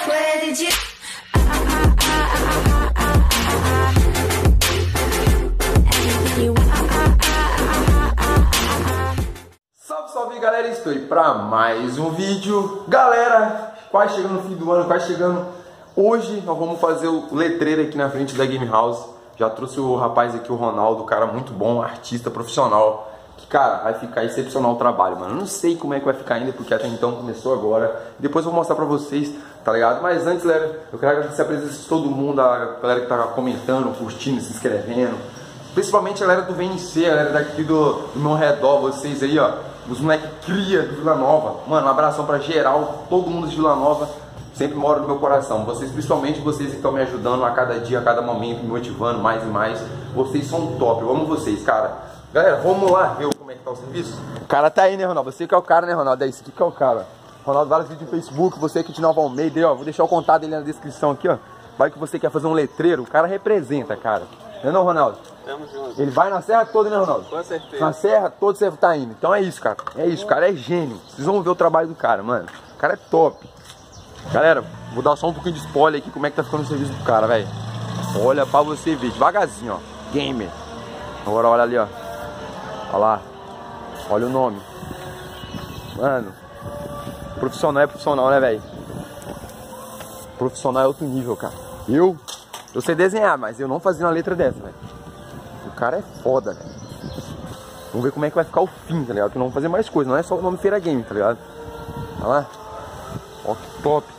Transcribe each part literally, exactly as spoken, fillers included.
Salve, salve galera, estou aí para mais um vídeo. Galera, quase chegando no fim do ano, quase chegando. Hoje nós vamos fazer o letreiro aqui na frente da Game House. Já trouxe o rapaz aqui, o Ronaldo, cara muito bom, artista profissional. Que, cara, vai ficar excepcional o trabalho, mano. Eu não sei como é que vai ficar ainda, porque até então começou agora. Depois eu vou mostrar pra vocês, tá ligado? Mas antes, galera, eu quero agradecer a presença de todo mundo, a galera que tá comentando, curtindo, se inscrevendo. Principalmente a galera do V N C, a galera daqui do, do meu redor, vocês aí, ó. Os moleques cria do Vila Nova. Mano, um abração pra geral, todo mundo de Vila Nova. Sempre mora no meu coração. Vocês, principalmente vocês que estão me ajudando a cada dia, a cada momento, me motivando mais e mais. Vocês são top, eu amo vocês, cara. Galera, vamos lá ver como é que tá o serviço? O cara tá aí, né, Ronaldo? Você que é o cara, né, Ronaldo? É isso aqui que é o cara. Ronaldo, vários vídeos no Facebook, você aqui de Nova Almeida, aí, ó. Vou deixar o contato dele na descrição aqui, ó. Vai que você quer fazer um letreiro, o cara representa, cara. Não é não, Ronaldo? Tamo junto. Ele vai na serra toda, né, Ronaldo? Com certeza. Na serra toda você tá indo. Então é isso, cara. É isso, o cara é gênio. Vocês vão ver o trabalho do cara, mano. O cara é top. Galera, vou dar só um pouquinho de spoiler aqui, como é que tá ficando o serviço do cara, velho. Olha pra você ver, devagarzinho, ó. Gamer. Agora olha ali, ó. Olha lá. Olha o nome. Mano. Profissional é profissional, né, velho? Profissional é outro nível, cara. Eu, eu sei desenhar, mas eu não fazia uma letra dessa, velho. O cara é foda, velho. Vamos ver como é que vai ficar o fim, tá ligado? Que não vamos fazer mais coisa, não é só o nome Feira Game, tá ligado? Olha lá. Ó, que top.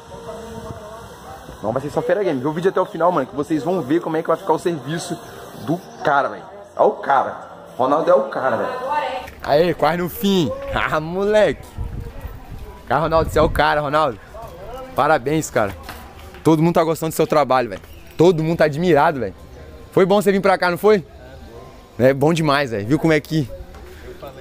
Não vai ser só Feira Game. Vê o vídeo até o final, mano, que vocês vão ver como é que vai ficar o serviço do cara, velho. Olha o cara. Ronaldo é o cara, velho. Aê, quase no fim. Ah, moleque. Cara, Ronaldo, você é o cara, Ronaldo. Parabéns, cara. Todo mundo tá gostando do seu trabalho, velho. Todo mundo tá admirado, velho. Foi bom você vir pra cá, não foi? É bom, é bom demais, velho. Viu como é que... Eu falei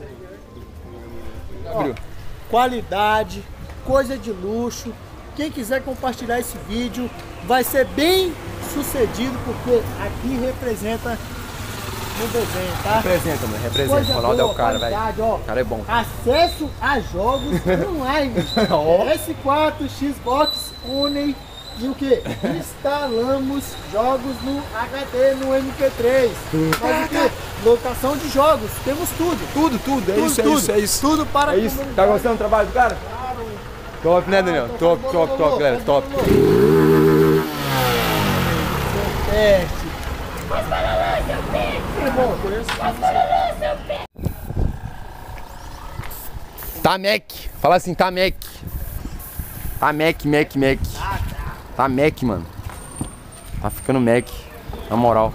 até Ó, qualidade, coisa de luxo. Quem quiser compartilhar esse vídeo vai ser bem sucedido, porque aqui representa no desenho, tá? Representa, mano. Representa. Coisa Ronaldo boa, é o cara, velho. ó. O cara é bom. Acesso a jogos online. S quatro, Xbox One e o que? Instalamos jogos no H D, no M P três. Mas o que? Locação de jogos. Temos tudo. Tudo, tudo. É Tudo, isso, é tudo. isso, é isso. Tudo para É isso. Tá gostando do trabalho do cara? Top, né, Daniel? Top, top, top, galera. Top. Teste. Tá Mac. Fala assim, tá Mac. Tá Mac, Mac, Mac. Tá Mac, mano. Tá ficando Mac. Na moral.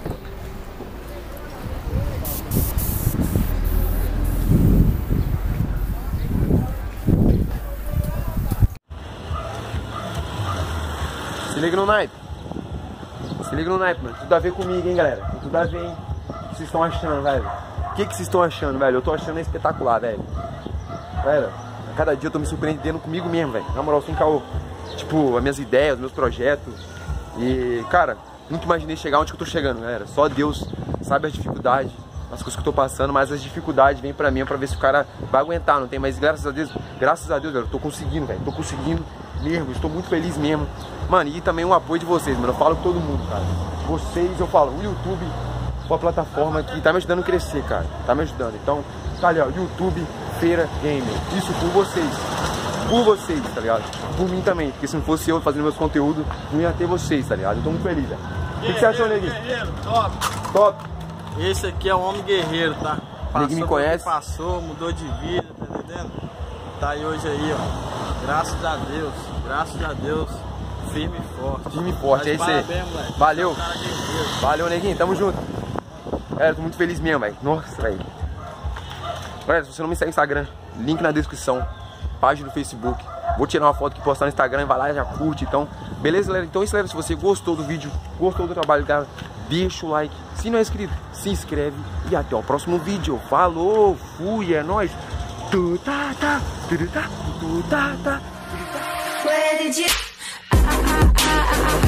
Se liga no naipe. Se liga no naipe, mano. Tudo a ver comigo, hein, galera. Tem tudo a ver, hein. O que vocês estão achando, velho? O que que vocês estão achando, velho? Eu tô achando espetacular, velho. Galera, a cada dia eu tô me surpreendendo comigo mesmo, velho. Na moral, sem caô. Tipo, as minhas ideias, os meus projetos. E, cara, nunca imaginei chegar onde que eu tô chegando, galera. Só Deus sabe as dificuldades, as coisas que eu tô passando, mas as dificuldades vêm pra mim pra ver se o cara vai aguentar, não tem? Mas graças a Deus, graças a Deus, velho, eu tô conseguindo, velho. Tô conseguindo mesmo, estou muito feliz mesmo. Mano, e também o apoio de vocês, mano. Eu falo com todo mundo, cara. Vocês, eu falo, o YouTube foi a plataforma que tá me ajudando a crescer, cara. Tá me ajudando. Então, tá ali, ó, YouTube, Feira Gamer. Isso por vocês. Por vocês, tá ligado? Por mim também. Porque se não fosse eu fazendo meus conteúdos, não ia ter vocês, tá ligado? Eu tô muito feliz, velho. O que, que você achou, Neguinho? Guerreiro, top. Top. Esse aqui é o homem guerreiro, tá? Neguinho me conhece. Passou, mudou de vida, tá entendendo? Tá aí hoje aí, ó. Graças a Deus, graças a Deus. Firme e forte. Firme e forte, é isso aí. Valeu. Valeu, Neguinho, tamo junto. Galera, tô muito feliz mesmo, velho. Nossa, velho. Galera, se você não me segue no Instagram, link na descrição. Página do Facebook. Vou tirar uma foto que postar no Instagram, vai lá e já curte. Então, beleza, galera? Então é isso, galera. Se você gostou do vídeo, gostou do trabalho, galera, deixa o like. Se não é inscrito, se inscreve. E até o próximo vídeo. Falou, fui, é nóis. Tu tá, tá, tu tá, tu tá, tá. Where did you...